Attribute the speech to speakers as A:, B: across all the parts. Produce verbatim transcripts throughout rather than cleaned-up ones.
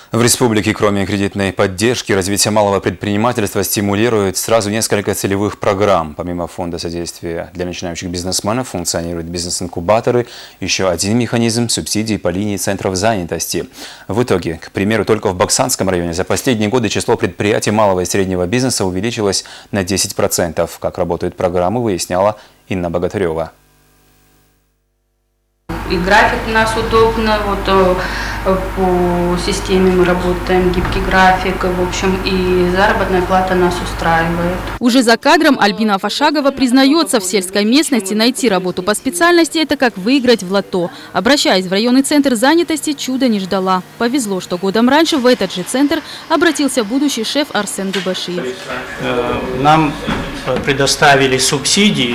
A: В республике, кроме кредитной поддержки, развитие малого предпринимательства стимулирует сразу несколько целевых программ. Помимо фонда содействия для начинающих бизнесменов функционируют бизнес-инкубаторы, еще один механизм – субсидий по линии центров занятости. В итоге, к примеру, только в Баксанском районе за последние годы число предприятий малого и среднего бизнеса увеличилось на десять процентов. Как работают программы, выясняла Инна Богатырева.
B: И график у нас удобно, вот по системе мы работаем, гибкий график, в общем, и заработная плата нас устраивает.
C: Уже за кадром Альбина Афашагова признается, в сельской местности найти работу по специальности – это как выиграть в лото. Обращаясь в районный центр занятости, чуда не ждала. Повезло, что годом раньше в этот же центр обратился будущий шеф Арсен Губашиев.
D: Нам предоставили субсидии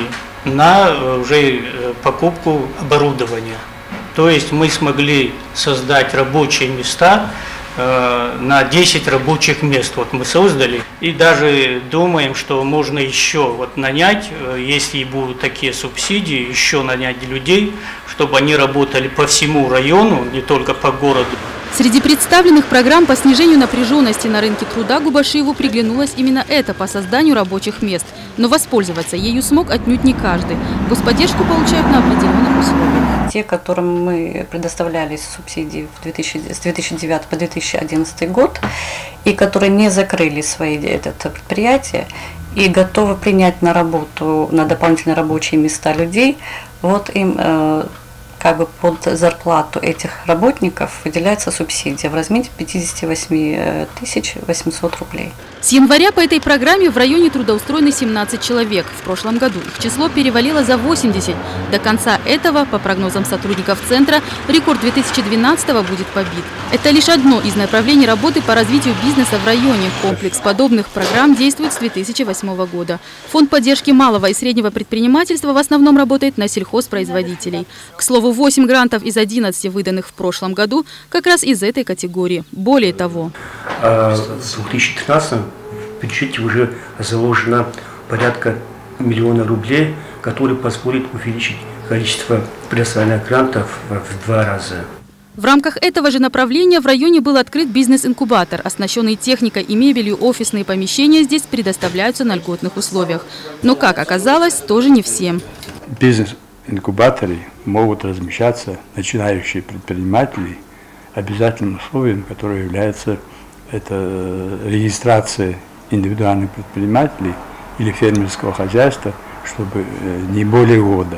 D: на уже покупку оборудования. То есть мы смогли создать рабочие места э, на десять рабочих мест. Вот мы создали. И даже думаем, что можно еще вот нанять, если будут такие субсидии, еще нанять людей, чтобы они работали по всему району, не только по городу.
C: Среди представленных программ по снижению напряженности на рынке труда Губашиеву приглянулось именно это по созданию рабочих мест. Но воспользоваться ею смог отнюдь не каждый. Господдержку получают на определенных условиях.
E: Те, которым мы предоставляли субсидии с две тысячи девятого по две тысячи одиннадцатый год, и которые не закрыли свои это предприятия и готовы принять на работу, на дополнительные рабочие места людей, вот им э, как бы под зарплату этих работников выделяется субсидия в размере пятьдесят восемь тысяч восемьсот рублей.
C: С января по этой программе в районе трудоустроены семнадцать человек. В прошлом году их число перевалило за восемьдесят. До конца этого, по прогнозам сотрудников центра, рекорд две тысячи двенадцатого будет побит. Это лишь одно из направлений работы по развитию бизнеса в районе. Комплекс подобных программ действует с две тысячи восьмого года. Фонд поддержки малого и среднего предпринимательства в основном работает на сельхозпроизводителей. К слову, восемь грантов из одиннадцати, выданных в прошлом году, как раз из этой категории. Более того,
F: в две тысячи тринадцатом в бюджете уже заложено порядка миллиона рублей, которые позволят увеличить количество предоставленных грантов в два раза.
C: В рамках этого же направления в районе был открыт бизнес-инкубатор. Оснащенные техникой и мебелью офисные помещения здесь предоставляются на льготных условиях. Но, как оказалось, тоже не всем.
G: Бизнес-инкубаторы могут размещаться начинающие предприниматели. Обязательным условием, которое является это регистрация индивидуальных предпринимателей или фермерского хозяйства, чтобы не более года.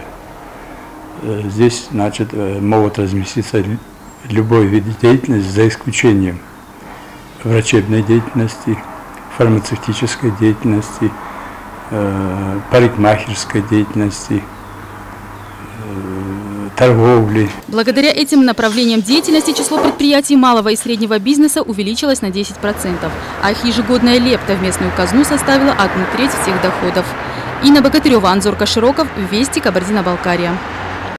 G: Здесь, значит, могут разместиться любой вид деятельности, за исключением врачебной деятельности, фармацевтической деятельности, парикмахерской деятельности, торговли.
C: Благодаря этим направлениям деятельности число предприятий малого и среднего бизнеса увеличилось на десять процентов, а их ежегодная лепта в местную казну составила одну треть всех доходов. Инна Богатырева, Анзор Кашироков, Вести, Кабардино-Балкария.